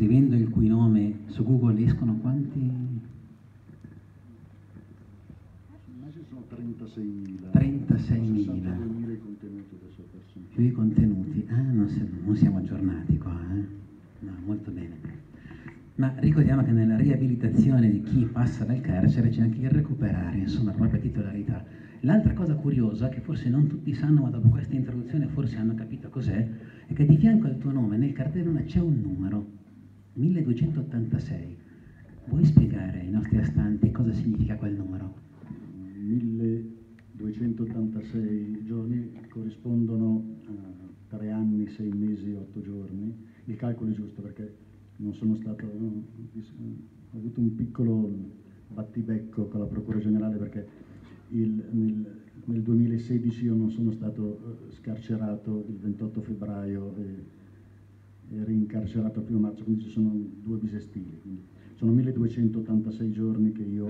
scrivendo il cui nome su Google escono quanti? Immagino sono 36.000. 36.000. 62.000 i contenuti adesso personali. Più i contenuti. Ah, non siamo aggiornati qua, eh? No, molto bene. Ma ricordiamo che nella riabilitazione di chi passa dal carcere c'è anche il recuperare, insomma, la propria titolarità. L'altra cosa curiosa, che forse non tutti sanno, ma dopo questa introduzione forse hanno capito cos'è, è che di fianco al tuo nome nel cartellone c'è un numero, 1286. Vuoi spiegare ai nostri astanti cosa significa quel numero? 1286 giorni corrispondono a 3 anni, 6 mesi, 8 giorni. Il calcolo è giusto perché non sono stato, ho avuto un piccolo battibecco con la Procura Generale perché nel 2016 io non sono stato scarcerato il 28 febbraio e rincarcerato il 1 marzo, quindi ci sono 2 bisestili. Quindi sono 1286 giorni che io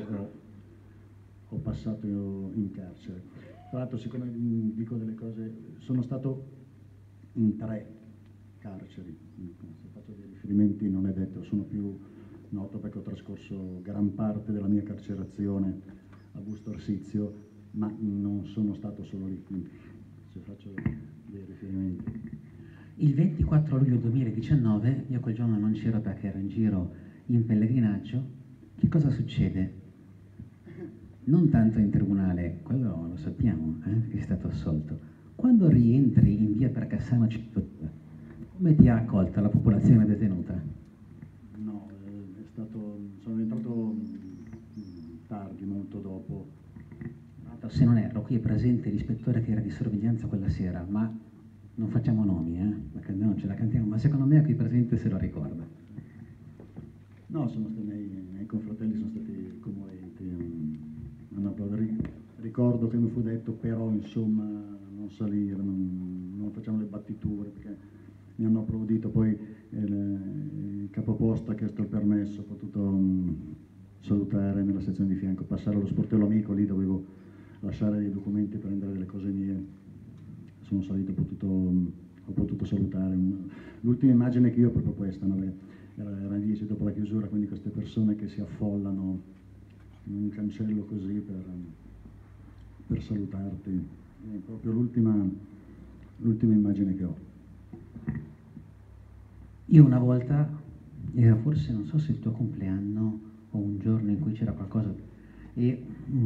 ho passato in carcere. Tra l'altro, siccome dico delle cose, sono stato in 3 carceri, se faccio dei riferimenti non è detto, sono più noto perché ho trascorso gran parte della mia carcerazione a Busto Arsizio, ma non sono stato solo lì, quindi se faccio dei riferimenti. Il 24 luglio 2019, io quel giorno non c'ero perché ero in giro in pellegrinaggio, che cosa succede? Non tanto in tribunale, quello lo sappiamo, che è stato assolto. Quando rientri in via per Cassano 102, come ti ha accolta la popolazione detenuta? No, sono entrato tardi, molto dopo. Se non erro, qui è presente l'ispettore che era di sorveglianza quella sera, ma non facciamo nomi, perché noi non ce la cantiamo, ma secondo me qui presente se lo ricorda. No, i miei confratelli sono stati commoventi. Ricordo che mi fu detto però insomma non salire, non facciamo le battiture perché mi hanno applaudito, poi il capoposto ha chiesto il permesso, ho potuto salutare nella sezione di fianco, passare allo sportello amico, lì dovevo lasciare dei documenti, prendere delle cose mie, sono salito, ho potuto salutare. L'ultima immagine che io ho è proprio questa, no? Era 10 dopo la chiusura, quindi queste persone che si affollano in un cancello così per salutarti, è proprio l'ultima immagine che ho. Io una volta, era forse, non so se il tuo compleanno o un giorno in cui c'era qualcosa, e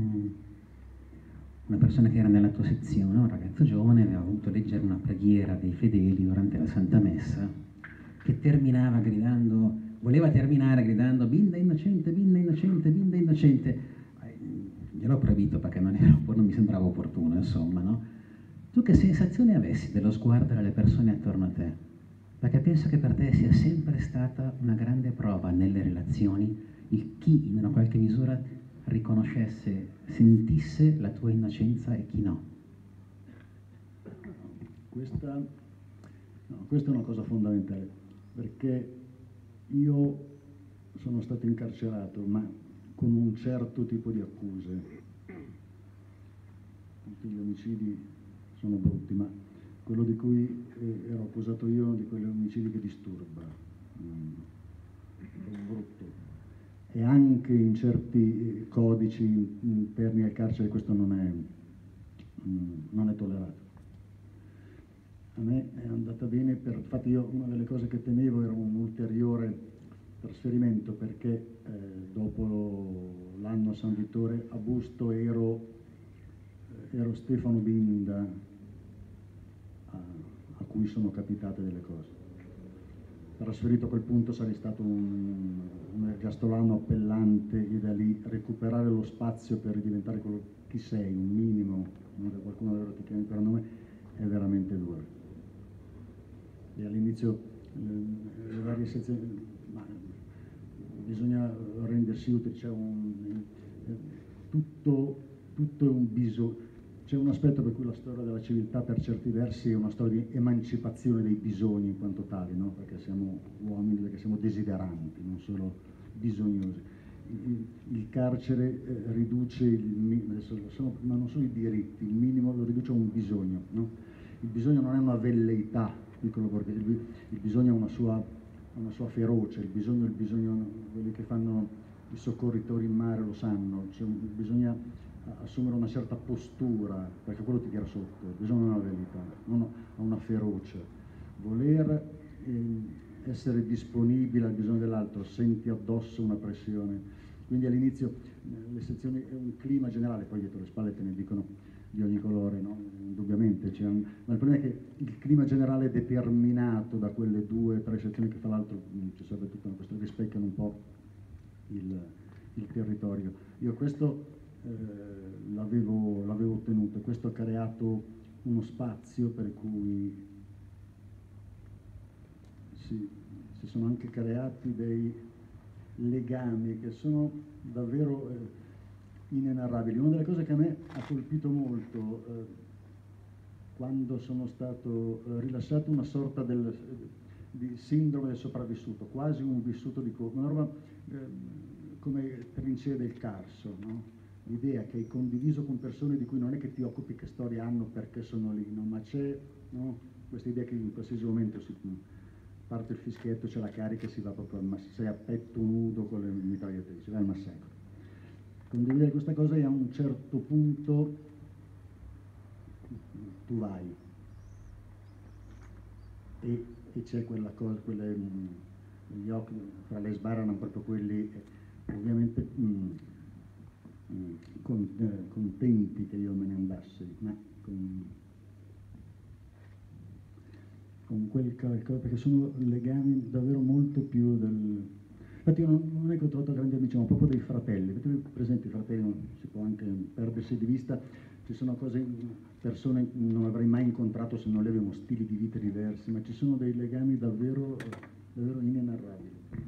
una persona che era nella tua sezione, un ragazzo giovane, aveva voluto leggere una preghiera dei fedeli durante la Santa Messa, che voleva terminare gridando binda innocente, binda innocente, binda innocente. Gliel'ho proibito perché non mi sembrava opportuno, insomma, no? Tu che sensazione avessi dello sguardo delle persone attorno a te? Perché penso che per te sia sempre stata una grande prova nelle relazioni il chi in una qualche misura riconoscesse, sentisse la tua innocenza e chi no. Questa è una cosa fondamentale, perché io sono stato incarcerato, ma con un certo tipo di accuse. Tutti gli omicidi sono brutti, ma quello di cui ero accusato io, di quegli omicidi che disturba, è brutto. E anche in certi codici interni al carcere questo non è tollerato. A me è andata bene, infatti io una delle cose che temevo era un ulteriore trasferimento, perché dopo l'anno a San Vittore a Busto ero Stefano Binda, a cui sono capitate delle cose. Trasferito a quel punto sarei stato un ergastolano appellante e da lì recuperare lo spazio per diventare quello chi sei, un minimo, qualcuno davvero ti chiami per nome, è veramente duro. E all'inizio le varie sezioni, ma bisogna rendersi utili, tutto è un bisogno. C'è un aspetto per cui la storia della civiltà per certi versi è una storia di emancipazione dei bisogni in quanto tali, no? Perché siamo uomini, perché siamo desideranti, non solo bisognosi. Il carcere riduce ma non solo i diritti, il minimo lo riduce a un bisogno, no? Il bisogno non è una velleità, piccolo borghese, il bisogno ha una sua una sua ferocia, il bisogno, quelli che fanno i soccorritori in mare lo sanno, cioè, bisogna assumere una certa postura, perché quello ti tira sotto, bisogna una verità, non a una ferocia, voler essere disponibile al bisogno dell'altro, senti addosso una pressione, quindi all'inizio le sezioni è un clima generale, poi dietro le spalle te ne dicono di ogni colore, no? Indubbiamente, ma il problema è che il clima generale è determinato da quelle 2 o 3 sezioni che fra l'altro ci serve tutta una questione che specchiano un po' il territorio. Io questo l'avevo ottenuto, questo ha creato uno spazio per cui si sono anche creati dei legami che sono davvero inenarrabili. Una delle cose che a me ha colpito molto quando sono stato rilasciato, una sorta di sindrome del sopravvissuto, quasi un vissuto di colpo, una roba come trincee del Carso, no? L'idea che hai condiviso con persone di cui non è che ti occupi che storia hanno perché sono lì, no? Ma c'è, no? Questa idea che in qualsiasi momento parte il fischietto, c'è la carica e si va proprio sei a petto nudo con le mitragliatrici, si va al massacro. Condividere questa cosa e a un certo punto tu vai e c'è quella cosa, gli occhi tra le sbarrano proprio quelli ovviamente contenti che io me ne andassi, ma con quel calcolo, perché sono legami davvero molto più del... Infatti io non è che ho trovato grandi amici, ma proprio dei fratelli. Avete presente i fratelli? Si può anche perdersi di vista, ci sono cose, persone che non avrei mai incontrato se non le avevamo stili di vita diversi, ma ci sono dei legami davvero, davvero inenarrabili.